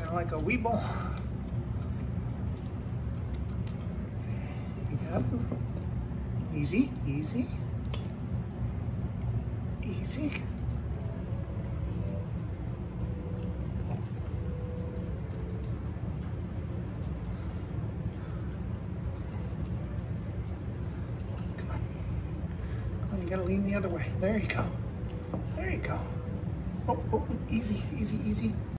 Kind of like a weeble. You got it. Easy, easy, easy. Come on. Come on, you gotta lean the other way. There you go. There you go. Oh, oh, easy, easy, easy.